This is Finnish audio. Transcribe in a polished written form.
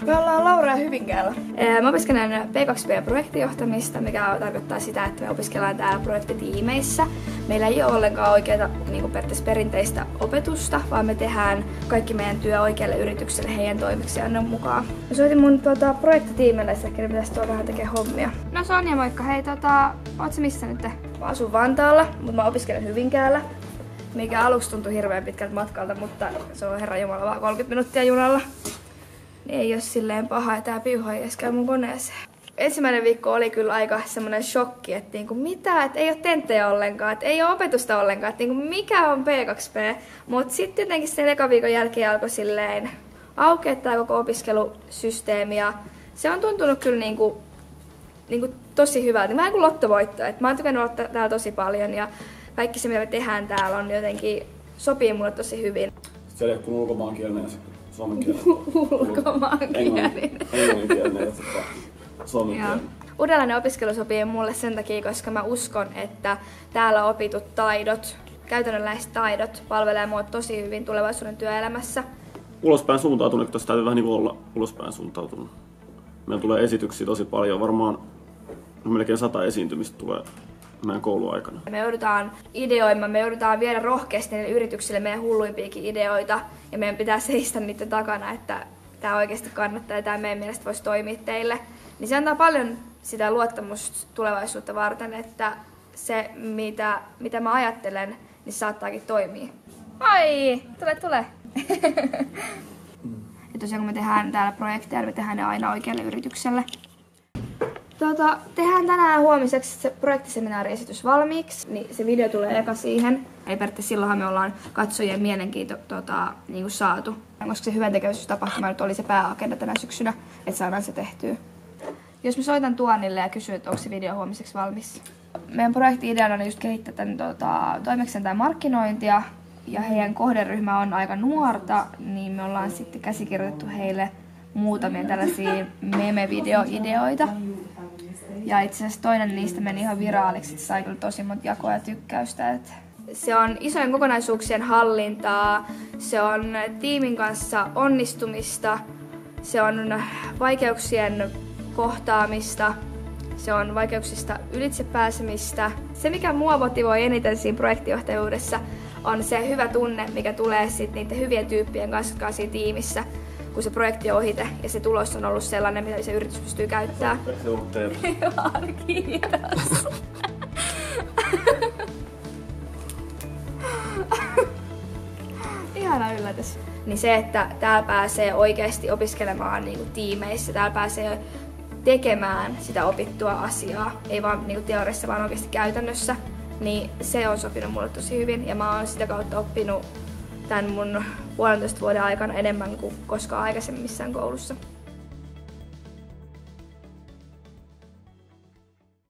Me ollaan Laura ja Hyvinkäällä. Mä opiskelen P2P-projektijohtamista, mikä tarkoittaa sitä, että me opiskellaan täällä projektitiimeissä. Meillä ei ole ollenkaan oikeaa periaatteessa perinteistä opetusta, vaan me tehdään kaikki meidän työ oikealle yritykselle heidän toimeksiannon mukaan. Mä soitin mun projektitiimille, että ehkä pitäisi tuoda vähän tekee hommia. No Sonja, moikka. Hei, oot sä missä nyt? Mä asun Vantaalla, mutta mä opiskelen Hyvinkäällä. Mikä aluksi tuntui hirveän pitkältä matkalta, mutta se on herranjumala vaan 30 minuuttia junalla. Niin ei oo silleen paha, että tää piuha ei edes käy mun koneeseen. Ensimmäinen viikko oli kyllä aika semmonen shokki, että mitä, että ei oo tenttejä ollenkaan, että ei oo opetusta ollenkaan, että mikä on P2P. Mut sitten jotenkin sen eka viikon jälkeen alkoi silleen aukeaa tää koko opiskelusysteemi ja se on tuntunut kyllä tosi hyvältä. Vähän kuin lottovoitto, että mä oon tykännyt olla täällä tosi paljon ja kaikki se mitä me tehdään täällä on jotenkin sopii mulle tosi hyvin. Se ei ole kuin ulkomaankielinen ja suomenkielinen. Ulkomaankielinen. Englanninkielinen ja suomenkielinen. Uudenlainen opiskelu sopii mulle sen takia, koska mä uskon, että täällä opitut taidot, käytännönläheiset taidot, palvelee mua tosi hyvin tulevaisuuden työelämässä. Ulospäin suuntautunut, tässä täytyy vähän niin kuin olla ulospäin suuntautunut. Meillä tulee esityksiä tosi paljon, varmaan melkein 100 esiintymistä tulee meidän kouluaikana. Me joudutaan ideoimaan, me joudutaan viedä rohkeasti niille yrityksille meidän hulluimpiakin ideoita ja meidän pitää seistä niiden takana, että tämä oikeasti kannattaa ja tämä meidän mielestä voisi toimia teille. Niin se antaa paljon sitä luottamusta tulevaisuutta varten, että se mitä mä ajattelen, niin se saattaakin toimia. Ai, tule! Ja tosiaan kun me tehdään täällä projekteja, me tehdään ne aina oikealle yritykselle. Tehdään tänään huomiseksi se projektiseminaariesitys valmiiksi, niin se video tulee eka siihen. Eli periaatteessa silloinhan me ollaan katsojien mielenkiinto niin saatu. Koska se hyväntekeväisyystapahtuma nyt oli se pääagenda tänä syksynä, että saadaan se tehtyä. Jos mä soitan Tuonille ja kysyn, että onko se video huomiseksi valmis. Meidän projekti-ideana on just kehittää tämän toimeksiantajan markkinointia. Ja heidän kohderyhmä on aika nuorta, niin me ollaan sitten käsikirjoitettu heille muutamia tällaisia meme-videoideoita. Ja itse asiassa toinen niistä meni ihan viraaliksi, että sai kyllä tosi monta jakoa ja tykkäystä. Se on isojen kokonaisuuksien hallintaa, se on tiimin kanssa onnistumista, se on vaikeuksien kohtaamista, se on vaikeuksista ylitse pääsemistä. Se mikä mua motivoi eniten siinä projektijohtajuudessa on se hyvä tunne, mikä tulee sitten niiden hyvien tyyppien kanssa siinä tiimissä, kun se projekti on ohite ja se tulos on ollut sellainen, mitä se yritys pystyy käyttämään. Kiitos. Ihana yllätys. Niin se, että täällä pääsee oikeasti opiskelemaan tiimeissä, täällä pääsee tekemään sitä opittua asiaa, ei vaan teoriassa, vaan oikeasti käytännössä, niin se on sopinut mulle tosi hyvin ja mä oon sitä kautta oppinut tämän mun 1,5 vuoden aikana enemmän kuin koskaan aikaisemmin missään koulussa.